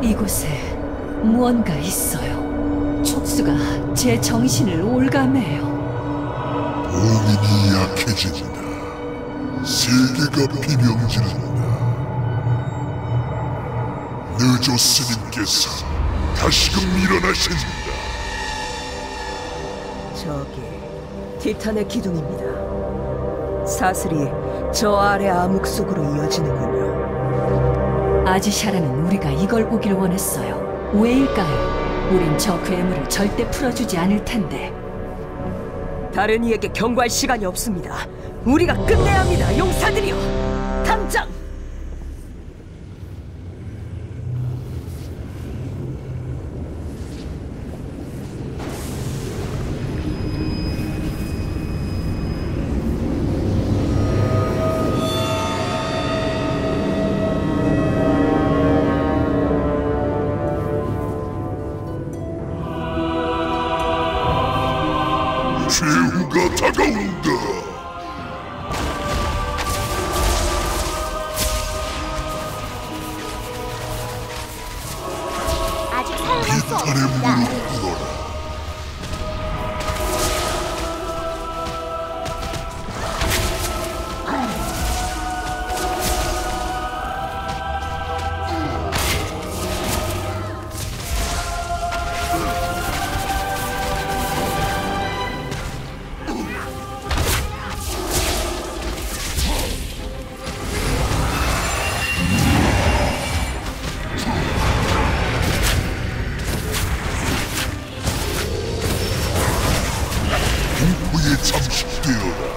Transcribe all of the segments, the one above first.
이곳에 무언가 있어요. 촉수가 제 정신을 올가매요. 봉인이 약해진다. 세계가 비명지른다. 느조 스님께서 다시금 일어나신다. 저기 티탄의 기둥입니다. 사슬이 저 아래 암흑 속으로 이어지는군요. 아지샤라는 우리가 이걸 보길 원했어요. 왜일까요? 우린 저 괴물을 절대 풀어주지 않을 텐데. 다른 이에게 경고할 시간이 없습니다. 우리가 끝내야 합니다, 용사들이여! 당장! 최후가 다가온다. 아직 사용할 수 비탄의 없습니다. 무릎 꿇어라. 공포에 잠식되어라.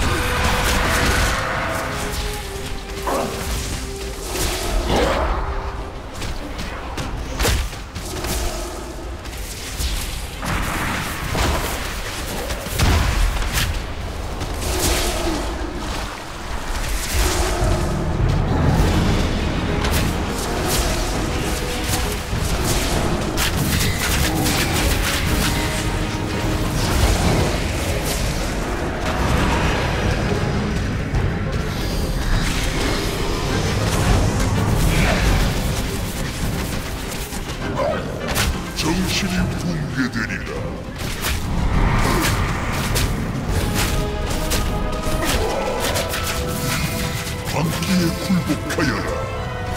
정신이 붕괴되리라. 광기에 굴복하여라.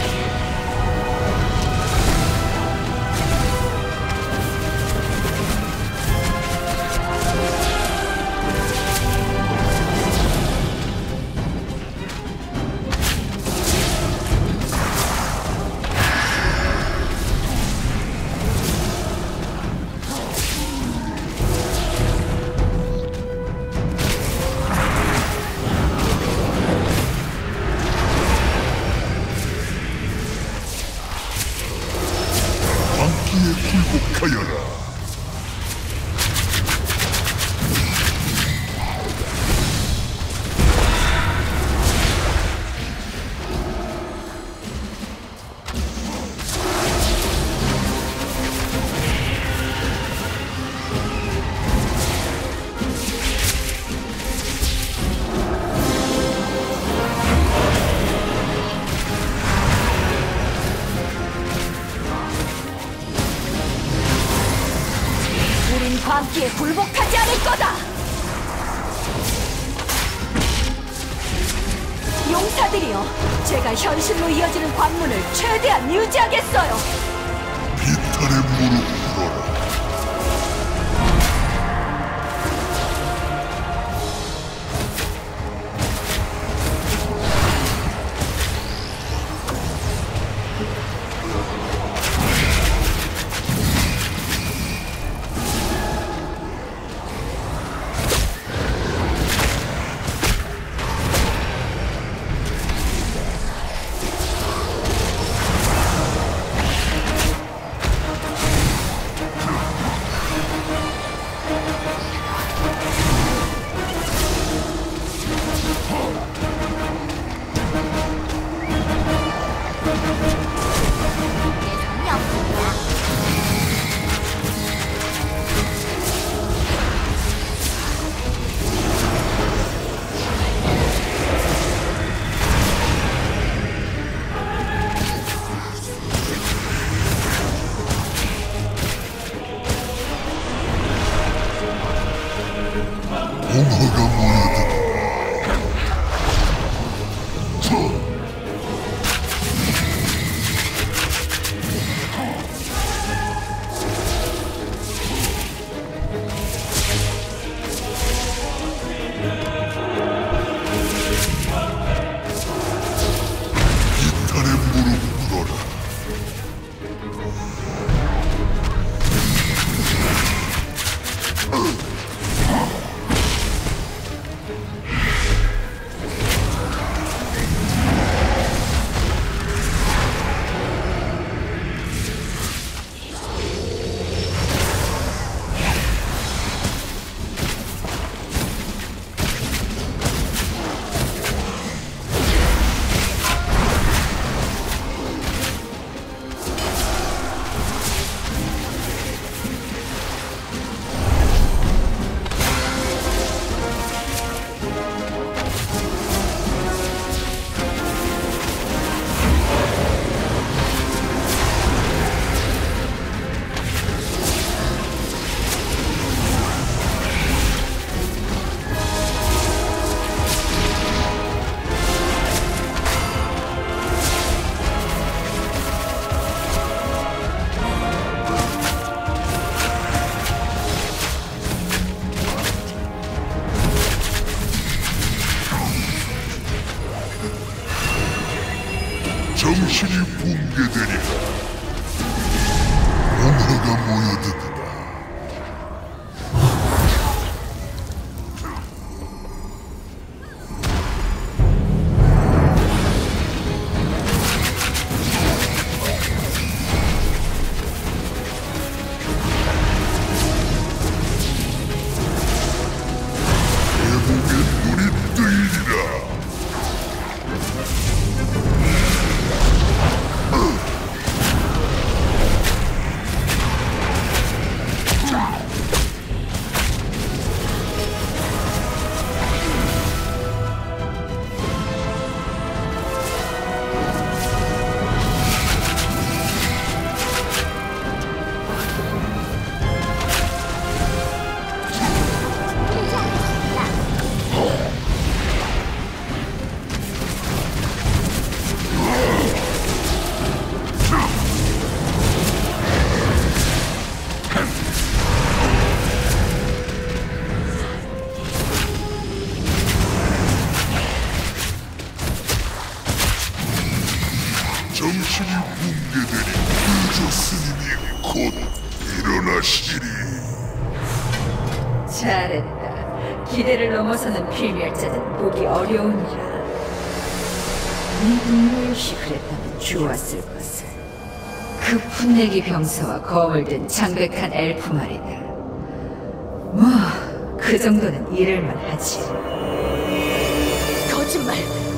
광기에 굴복하여라. 우린 광기에 굴복하지 않을 거다! 용사들이여, 제가 현실로 이어지는 관문을 최대한 유지하겠어요! 비탄의 무릎 꿇어라. 무리가 모여든다. 대목에 눈이 뜨이리라. 정신이 붕괴되니 불조 스님이 곧 일어나시리니. 잘했다. 기대를 넘어서는 필멸자는 보기 어려우니라. 네 동료일시 그랬다면 좋았을 것을. 그 풋내기 병사와 검을 든 창백한 엘프 말이다. 뭐, 그 정도는 이럴만 하지. 거짓말!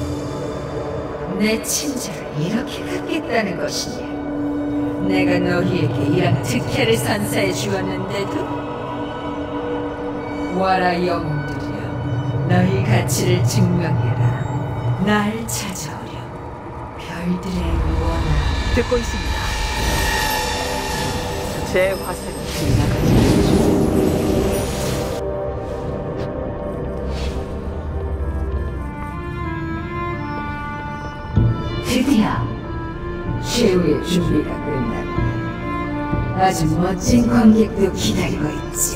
내 친절을 이렇게 갚겠다는 것이냐? 내가 너희에게 이런 특혜를 선사해 주었는데도? 와라 영웅들이여, 너희 가치를 증명해라. 날 찾아오렴. 별들의 원한. 듣고 있습니다. 제 화살이 지나가지. 드디어 최후의 준비가 끝났다. 아주 멋진 관객도 기다리고 있지.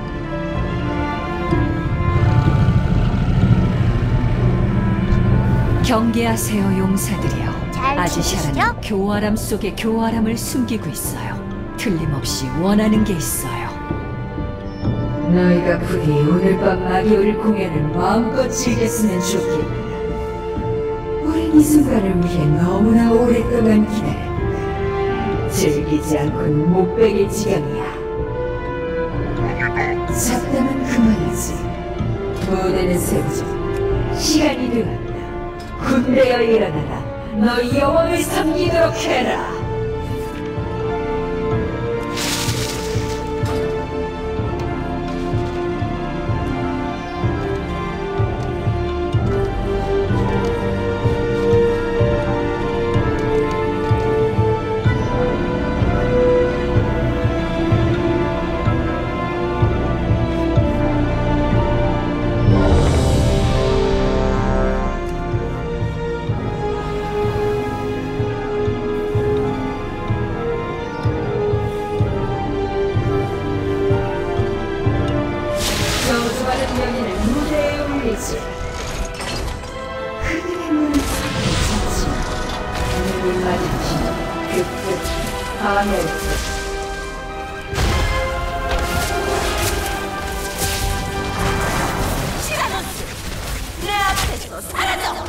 경계하세요, 용사들이여. 잘 아지샤라는 지내시죠? 교활함 속에 교활함을 숨기고 있어요. 틀림없이 원하는 게 있어요. 너희가 부디 오늘 밤 마기오를 공연을 마음껏 즐겼으면 좋겠다. 우린 이 순간을 위해 너무나 오랫동안 기다렸다. 즐기지 않고는 못 베길 지경이야. 잡담은 그만이지. 무대는 세우자. 시간이 되었다. 군대여 일어나라. 너희 여왕을 섬기도록 해라. 저주받은 연인을 무대에 올리지. 그들의 눈은 상해졌지만 눈을 마주치는 그 끝, 밤의 끝. 티라노스! 내 앞에서 사라져!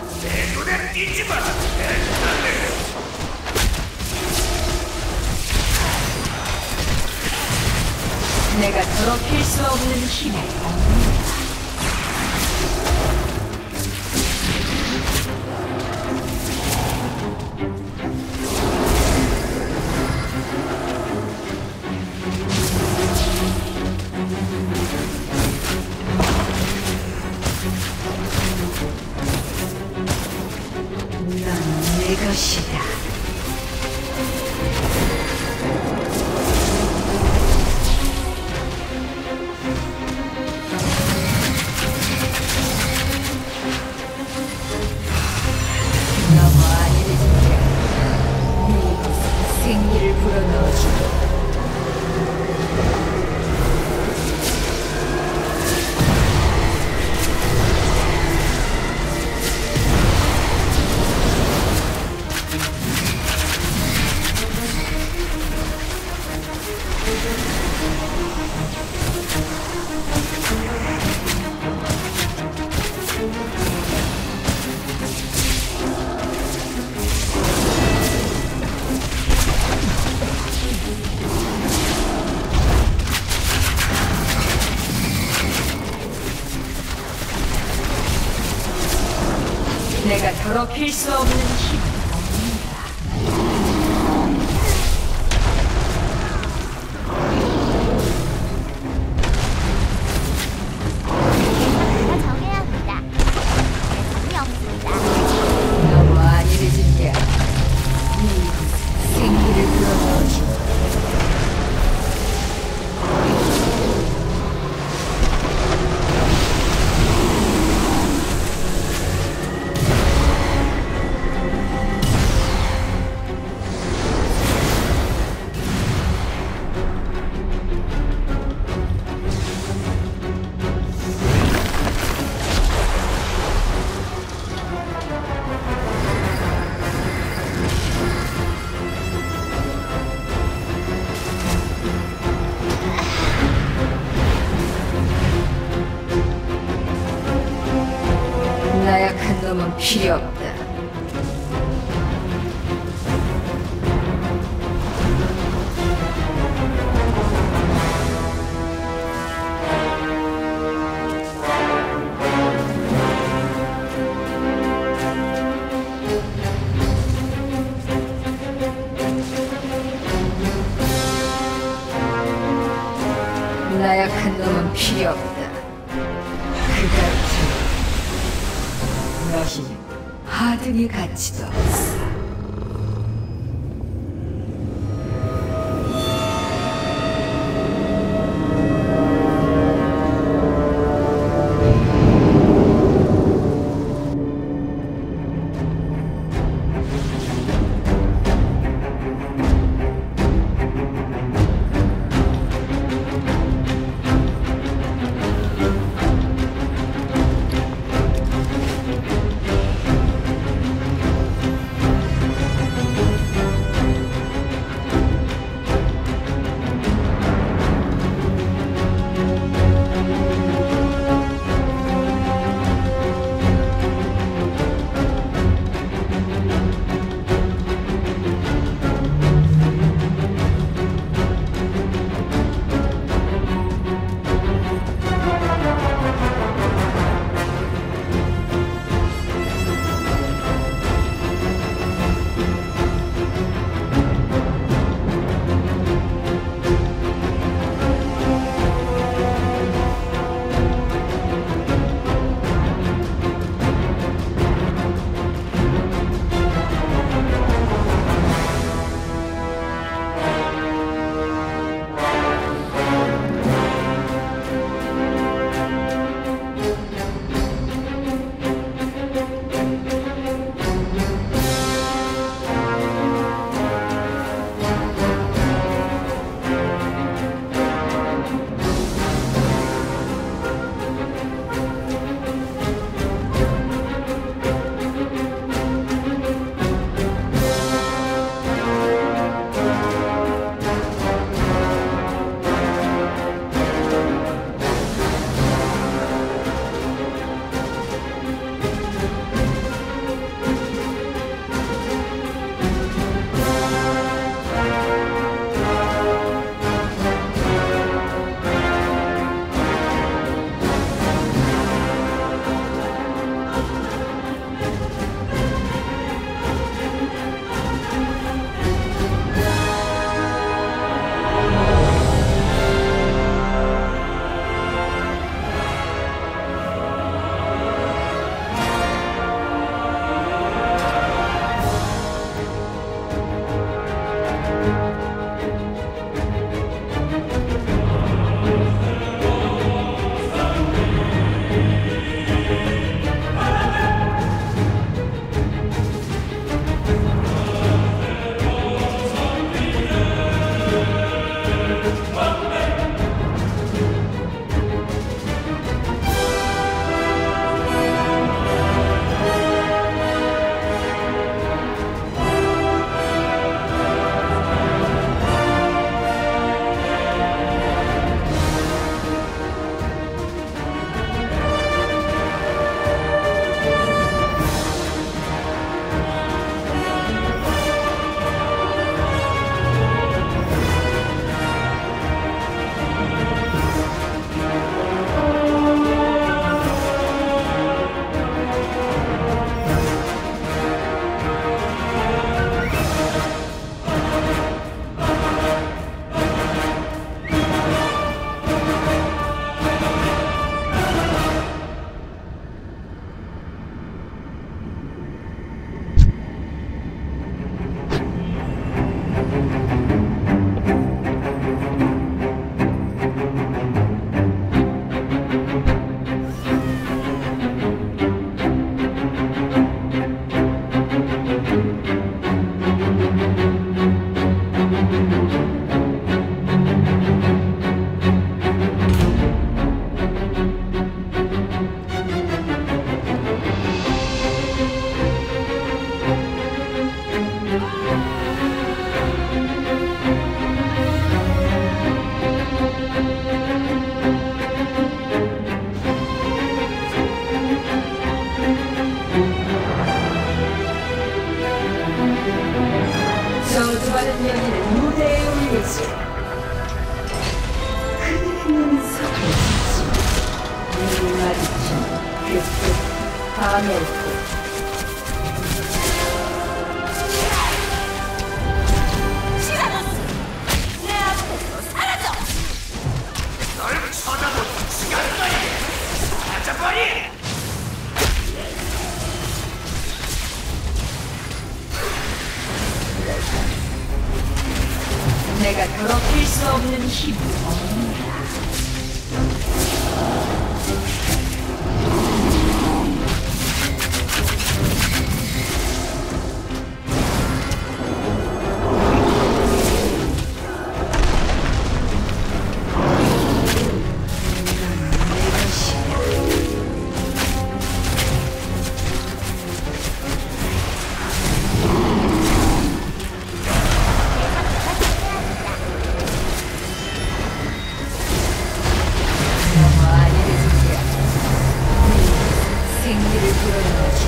내가 더럽힐 수 없는 힘에 넌 내 것이다. 더럽힐 수 없는 힘. 제가 정해야 합니다. 예상이 없습니다. 너무 안일해진 게 생기를 불어넣어줘. 나약한 놈은 필요 없다. 나약한 놈은 필요 없다. 그같이 너희는 하등의 가치도 없어. 되지. 그들의 눈은 서글지. 눈이 마주친 그끝 밤의 끝. 내가 더럽힐 수 없는 힘이 없노라. 생기를 불어넣어주마.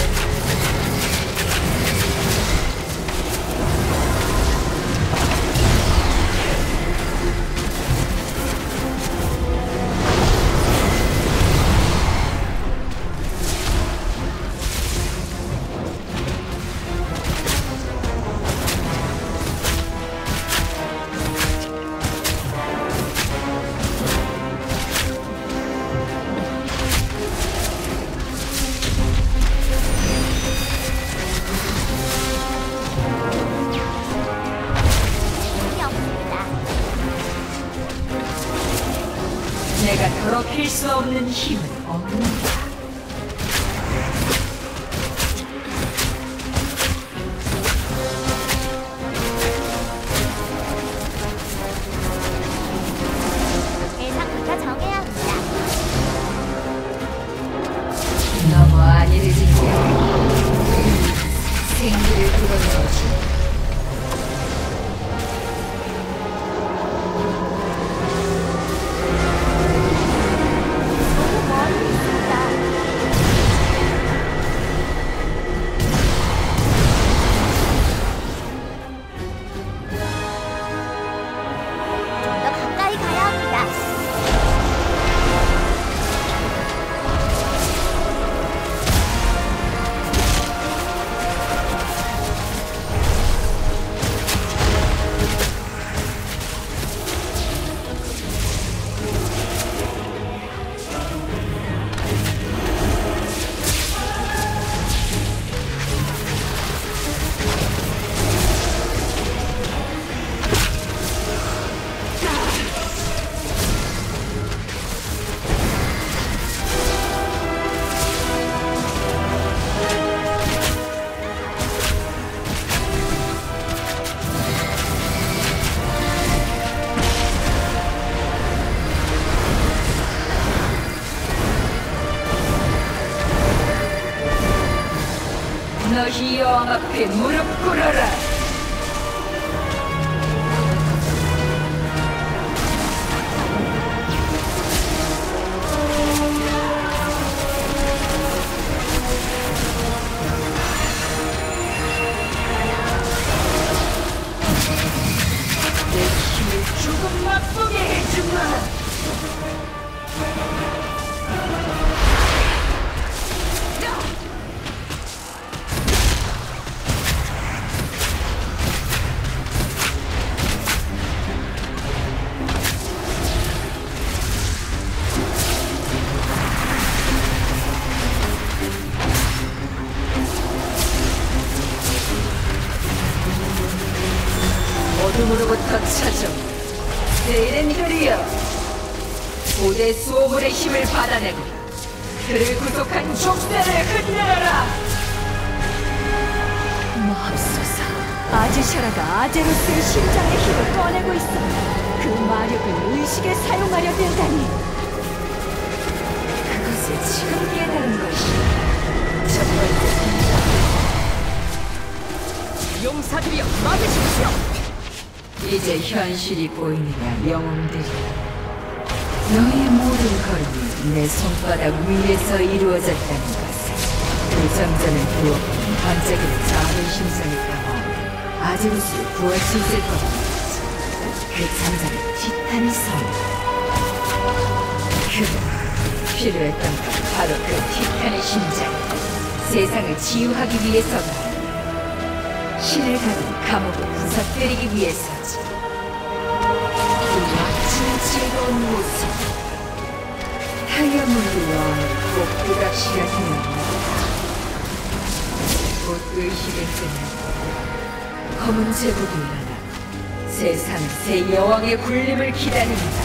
내가 더럽힐 수 없는 힘은 없는다. 대상부터 정해야 합니다. 너무 안일해진 게 생기를 불어넣어주마. 너무 멀리 있습니다. 좀 더 가까이 가야 합니다. 너희 여왕 앞에 무릎 꿇어라. 내 힘을 조금 맛보게 해주마. 어둠으로부터 찾아온 세일은 그리여 고대 수호물의 힘을 받아내고 그를 구속한 족쇄를 흔들어라. 맙소사, 아즈샤라가 아제로스의 심장의 힘을 꺼내고 있어. 그 마력을 의식에 사용하려 들다니. 그것을 지금 깨달은 것이 첫 번째. 용사들이여 막으십시오. 이제 현실이 보이느냐 영웅들이. 너의 모든 걸음이 내 손바닥 위에서 이루어졌다는 것을 그 정전을 부었던 반짝이는 작은 심장을 감아 아제로스를 구할 수 있을 겁니다. 그 잠자는 티탄의 성. 그가 필요했던 건 바로 그 티탄의 심장. 세상을 치유하기 위해서가 신을 가둔 감옥을 부서뜨리기 위해서지. 그 멋진 즐거운 모습. 다이아몬드와 꼭 불합시라면 곧 의식을 끊는 검은 제복이 일어나 세상 새 여왕의 군림을 기다립니다.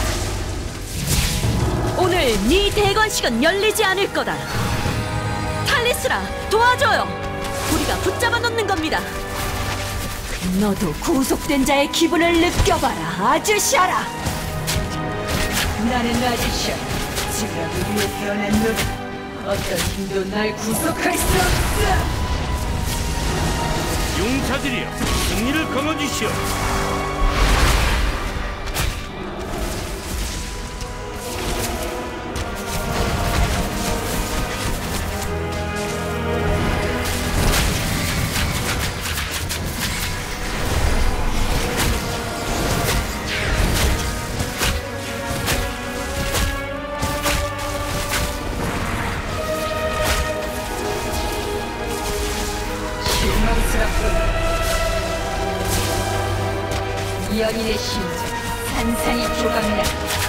오늘 네 대관식은 열리지 않을 거다. 탈리스라, 도와줘요. 우리가 붙잡아 놓는 겁니다. 너도 구속된 자의 기분을 느껴봐라, 아주샤라. 나는 아주샤. 지구라고 위해 태어난 너다. 어떤 힘도 날 구속할 수 없어. 용사들이여, 승리를 거머쥐시오. 연인의 심장 산산이 조각나.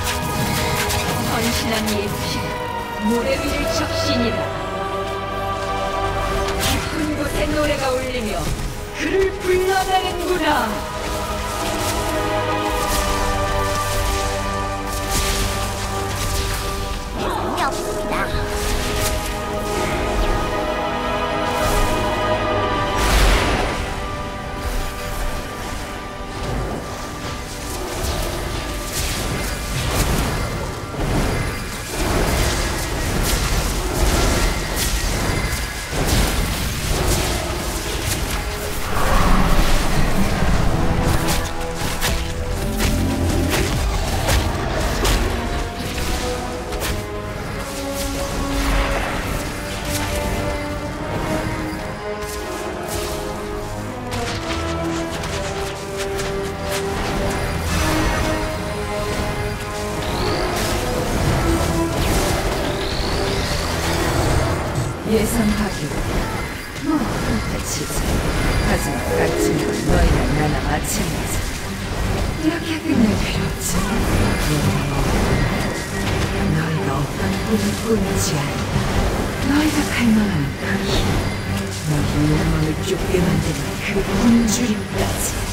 헌신한 이의 피가 모래 위를 적신이다. 깊은 곳에 노래가 울리며 그를 불러내는구나. 재미없습니다. 예상하기로 그렇다치지. 하지만 같지만 너희랑 나나 마찬가지. 이렇게 끝낼 필요 없지. 너희가 어떤 꿈을 꾸는지 안다. 너희가 갈망하는 그 힘, 너희 욕망을 쫓게 만드는 그 굶주림까지.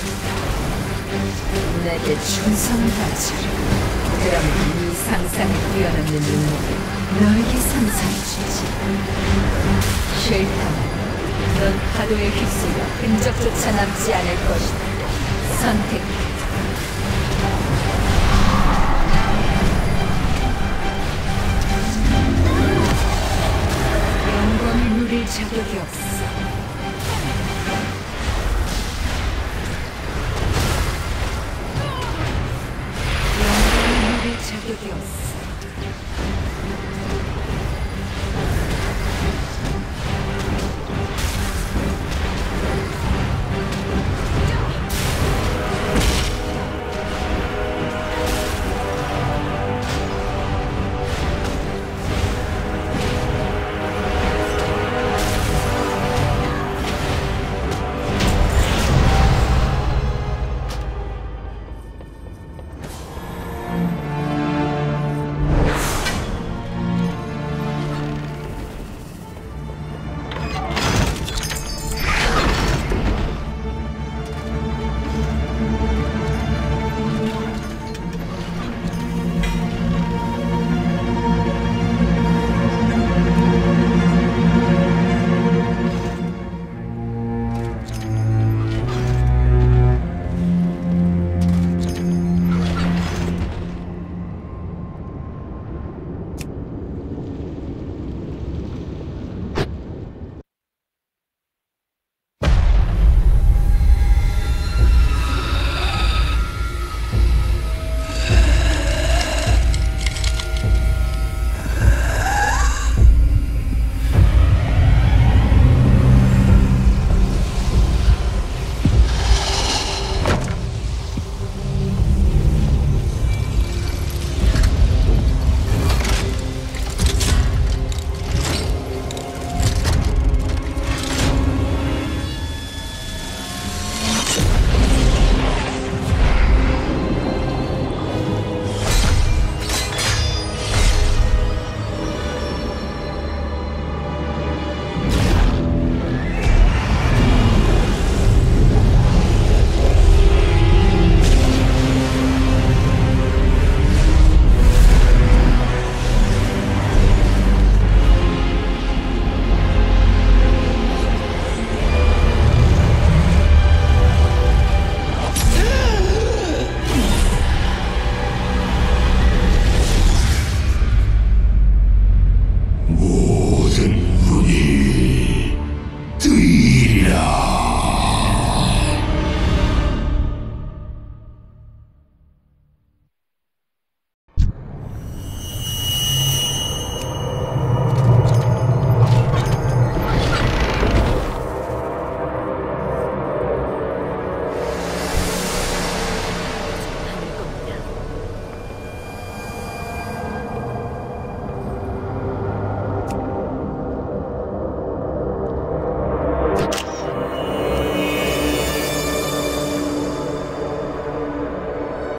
내게 충성을 바쳐라. 그러면 이 상상을 뛰어넘는 능력을 너에게 상상해주지. 싫다면 넌 파도에 휩쓸려 흔적조차 남지 않을 것이다. 선택.